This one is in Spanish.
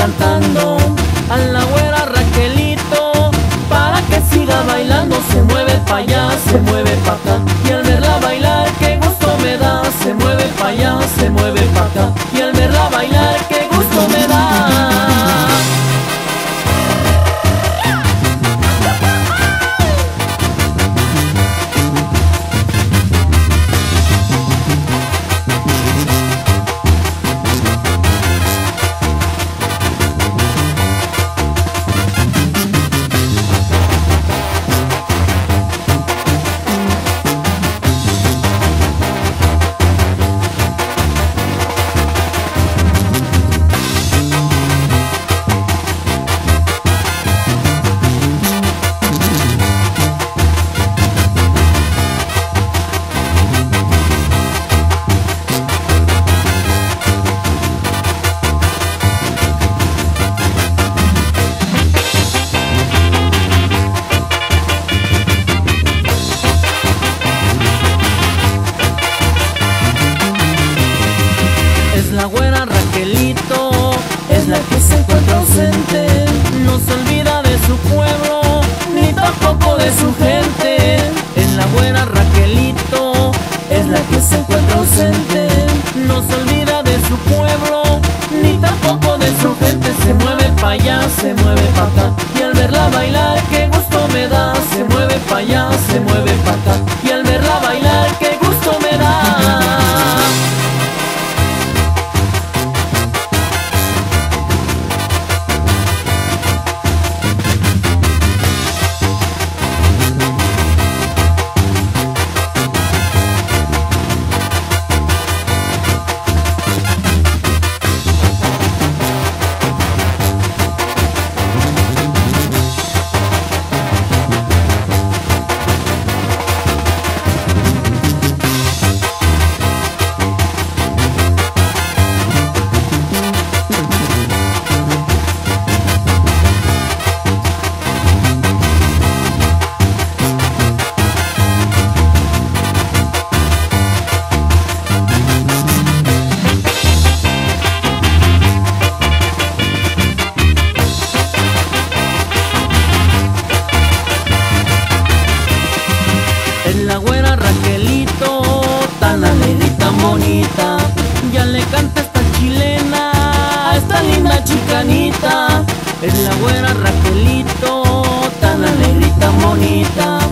cantando a la güera Raquelito para que siga bailando. Se mueve pa' allá, se mueve pa' acá, y al verla bailar qué gusto me da. Se mueve pa' allá, se mueve pa' acá, y al verla bailar qué gusto me da. La güera Raquelito es la que se encuentra ausente, no se olvida de su pueblo ni tampoco de su gente. Es la güera Raquelito, es la que se encuentra ausente, no se olvida de su pueblo ni tampoco de su gente. Se mueve pa' allá, se mueve pa' acá, y al verla bailar qué gusto me da. Se mueve pa' allá, se mueve pa' acá, y al verla bailar qué gusto me da. Es la güera Raquelito, tan alegre y tan bonita, ya le canta esta chilena a esta linda chicanita. Es la güera Raquelito, tan alegre y tan bonita,